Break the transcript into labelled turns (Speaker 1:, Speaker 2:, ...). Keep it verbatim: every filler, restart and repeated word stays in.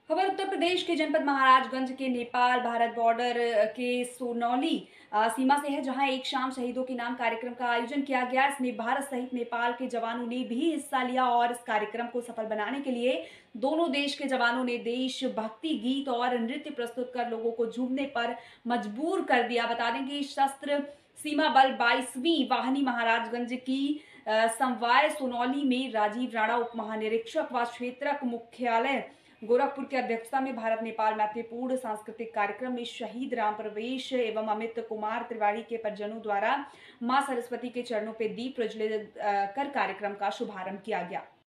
Speaker 1: खबर उत्तर प्रदेश के जनपद महाराजगंज के नेपाल भारत बॉर्डर के सोनौली अ, सीमा से है, जहां एक शाम शहीदों के नाम कार्यक्रम का आयोजन किया गया। इसमें भारत सहित नेपाल के जवानों ने भी हिस्सा लिया और इस कार्यक्रम को सफल बनाने के लिए दोनों देश के जवानों ने देशभक्ति गीत और नृत्य प्रस्तुत कर लोगों को झूमने पर मजबूर कर दिया। बता दें कि सशस्त्र सीमा बल बाईसवीं वाहिनी महाराजगंज की अ, समवाय सोनौली में राजीव राणा उप महानिरीक्षक व क्षेत्रक मुख्यालय गोरखपुर की अध्यक्षता में भारत नेपाल मैत्रीपूर्ण सांस्कृतिक कार्यक्रम में शहीद राम प्रवेश एवं अमित कुमार तिवारी के परिजनों द्वारा मां सरस्वती के चरणों पर दीप प्रज्वलित अ, कर कार्यक्रम का शुभारंभ किया गया।